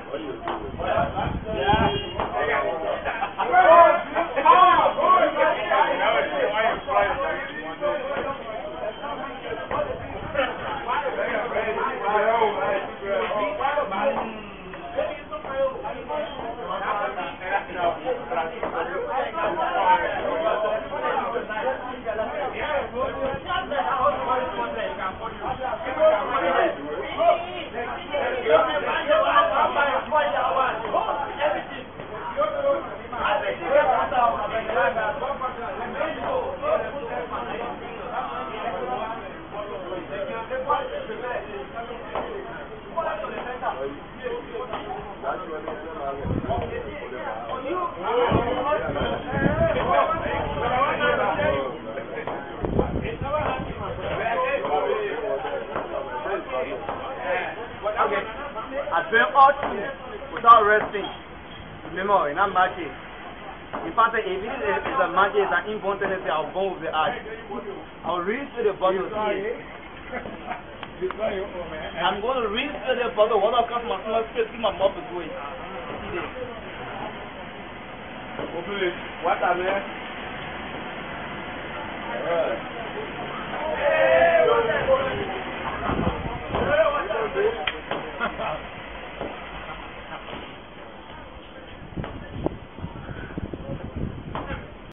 I drank all through without resting. Remember, not magic. In fact, if it is a magic, it's an inborn tendency, I'll go with the art. I'll reach to the bottle of tea. I'm going to reach to the bottle of water, comes my stomach straight to my mouth is going. What are they?